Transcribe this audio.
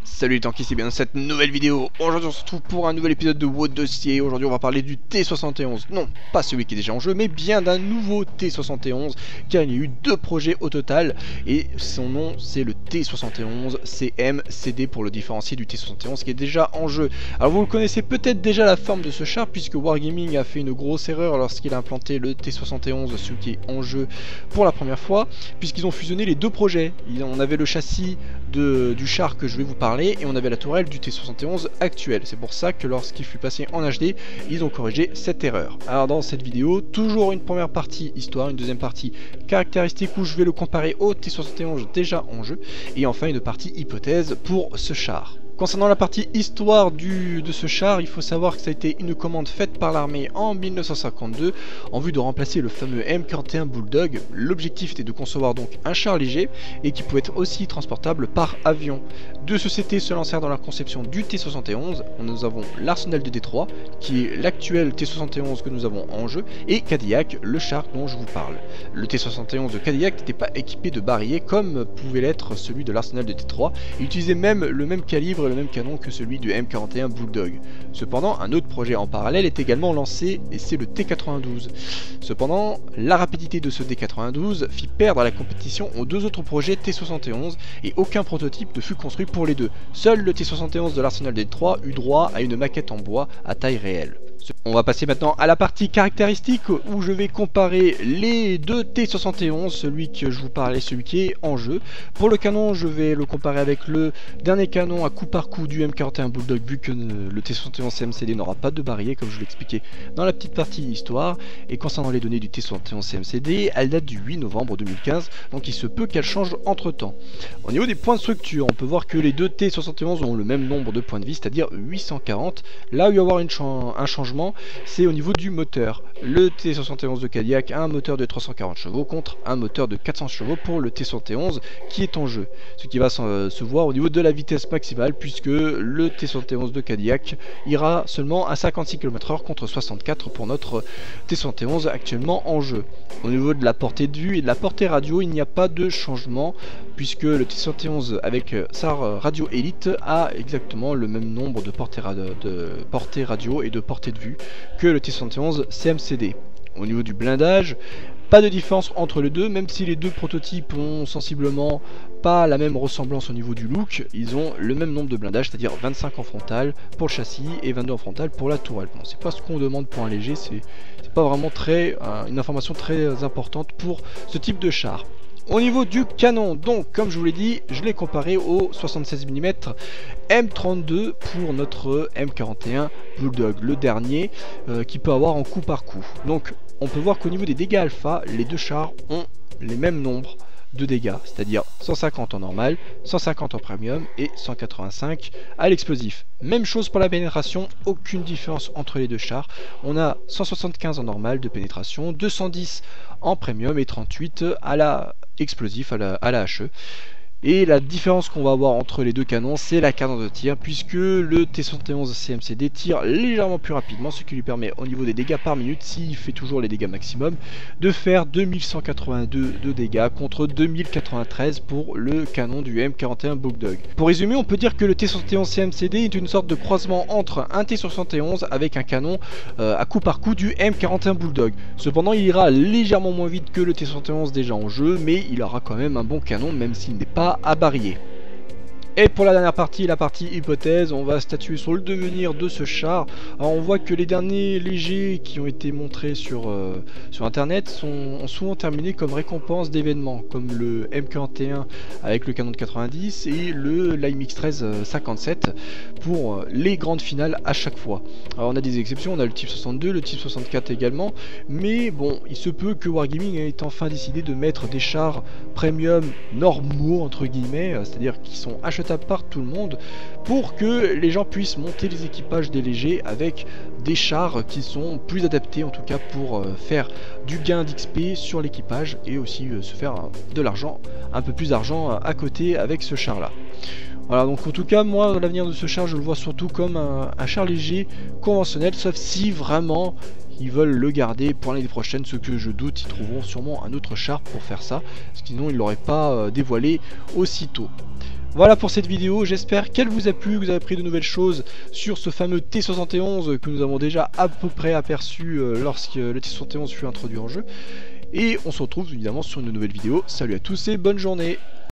Salut les tankies, c'est bien dans cette nouvelle vidéo. Aujourd'hui on se retrouve pour un nouvel épisode de WOT Dossier. Aujourd'hui on va parler du T71. Non, pas celui qui est déjà en jeu, mais bien d'un nouveau T71, car il y a eu deux projets au total. Et son nom c'est le T71 CMCD pour le différencier du T71 qui est déjà en jeu. Alors vous connaissez peut-être déjà la forme de ce char, puisque Wargaming a fait une grosse erreur lorsqu'il a implanté le T71, celui qui est en jeu pour la première fois, puisqu'ils ont fusionné les deux projets. On avait le châssis du char que je vais vous parler et on avait la tourelle du T71 actuel. C'est pour ça que lorsqu'il fut passé en HD, ils ont corrigé cette erreur. Alors dans cette vidéo, toujours une première partie histoire, une deuxième partie caractéristique où je vais le comparer au T71 déjà en jeu, et enfin une partie hypothèse pour ce char. Concernant la partie histoire de ce char, il faut savoir que ça a été une commande faite par l'armée en 1952 en vue de remplacer le fameux M41 Bulldog. L'objectif était de concevoir donc un char léger et qui pouvait être aussi transportable par avion. Deux sociétés se lancèrent dans la conception du T71. Nous avons l'Arsenal de Détroit, qui est l'actuel T71 que nous avons en jeu, et Cadillac, le char dont je vous parle. Le T71 de Cadillac n'était pas équipé de barillet comme pouvait l'être celui de l'Arsenal de Détroit. Il utilisait même le même calibre et le même canon que celui du M41 Bulldog. Cependant, un autre projet en parallèle est également lancé et c'est le T92. Cependant, la rapidité de ce T92 fit perdre la compétition aux deux autres projets T71 et aucun prototype ne fut construit pour les deux. Seul le T71 de l'Arsenal de Détroit eut droit à une maquette en bois à taille réelle. On va passer maintenant à la partie caractéristique où je vais comparer les deux T71, celui que je vous parlais, celui qui est en jeu. Pour le canon, je vais le comparer avec le dernier canon à coup par coup du M41 Bulldog, vu que le T71 CMCD n'aura pas de barillet comme je vous l'expliquais dans la petite partie histoire. Et concernant les données du T71 CMCD, elles datent du 8 novembre 2015, donc il se peut qu'elles changent entre temps. Au niveau des points de structure, on peut voir que les deux T71 ont le même nombre de points de vie, c'est-à-dire 840. Là où il va y avoir un changement, c'est au niveau du moteur. Le T71 de Cadillac a un moteur de 340 chevaux contre un moteur de 400 chevaux pour le T71 qui est en jeu. Ce qui va se voir au niveau de la vitesse maximale, puisque le T71 de Cadillac ira seulement à 56 km/h contre 64 pour notre T71 actuellement en jeu. Au niveau de la portée de vue et de la portée radio, il n'y a pas de changement, puisque le T71 avec sa radio Elite a exactement le même nombre de portée radio et de portée de vue que le T71 CMCD. Au niveau du blindage, pas de différence entre les deux, même si les deux prototypes ont sensiblement pas la même ressemblance au niveau du look. Ils ont le même nombre de blindages, c'est-à-dire 25 en frontal pour le châssis et 22 en frontal pour la tourelle. Bon, c'est pas ce qu'on demande pour un léger, c'est pas vraiment une information très importante pour ce type de char. Au niveau du canon, donc comme je vous l'ai dit, je l'ai comparé au 76 mm M32 pour notre M41 Bulldog, le dernier qui peut avoir en coup par coup. Donc on peut voir qu'au niveau des dégâts alpha, les deux chars ont les mêmes nombres de dégâts, c'est-à-dire 150 en normal, 150 en premium et 185 à l'explosif. Même chose pour la pénétration, aucune différence entre les deux chars. On a 175 en normal de pénétration, 210 en premium et 38 à la explosif, à la HE. Et la différence qu'on va avoir entre les deux canons, c'est la cadence de tir, puisque le T71 CMCD tire légèrement plus rapidement, ce qui lui permet au niveau des dégâts par minute, s'il fait toujours les dégâts maximum, de faire 2182 de dégâts contre 2093 pour le canon du M41 Bulldog. Pour résumer, on peut dire que le T71 CMCD est une sorte de croisement entre un T71 avec un canon à coup par coup du M41 Bulldog. Cependant, il ira légèrement moins vite que le T71 déjà en jeu, mais il aura quand même un bon canon, même s'il n'est pas à barillet. Et pour la dernière partie, la partie hypothèse, on va statuer sur le devenir de ce char. Alors on voit que les derniers légers qui ont été montrés sur internet ont souvent terminé comme récompense d'événements, comme le M41 avec le canon de 90 et le l'AMX 1357 pour les grandes finales à chaque fois. Alors on a des exceptions, on a le Type 62, le Type 64 également, mais bon, il se peut que Wargaming ait enfin décidé de mettre des chars premium normaux entre guillemets, c'est-à-dire qui sont achetables par tout le monde, pour que les gens puissent monter les équipages des légers avec des chars qui sont plus adaptés, en tout cas pour faire du gain d'XP sur l'équipage et aussi se faire de l'argent, un peu plus d'argent à côté avec ce char là. Voilà, donc en tout cas moi l'avenir de ce char je le vois surtout comme un char léger conventionnel, sauf si vraiment ils veulent le garder pour l'année prochaine, ce que je doute. Ils trouveront sûrement un autre char pour faire ça, sinon ils l'auraient pas dévoilé aussitôt. Voilà pour cette vidéo, j'espère qu'elle vous a plu, que vous avez appris de nouvelles choses sur ce fameux T71 que nous avons déjà à peu près aperçu lorsque le T71 fut introduit en jeu. Et on se retrouve évidemment sur une nouvelle vidéo. Salut à tous et bonne journée.